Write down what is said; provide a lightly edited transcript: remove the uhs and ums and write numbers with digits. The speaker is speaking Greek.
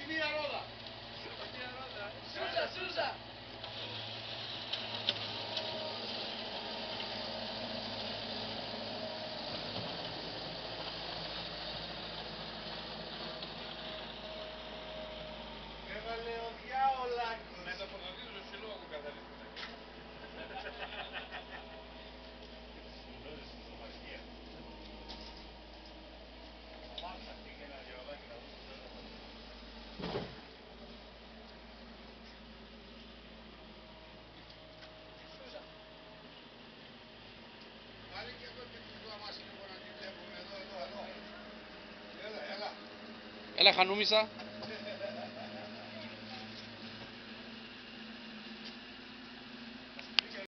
μία ρόδα. Σούζα, σούζα. Έβαλε ο διάολάκος. Με το ποδοτήριο του συλλόγου καθαρίζεται. Βάλε και εδώ και τους δω μας λίγο να την βλέπουμε εδώ. Έλα. Έλα Χανούμισσα.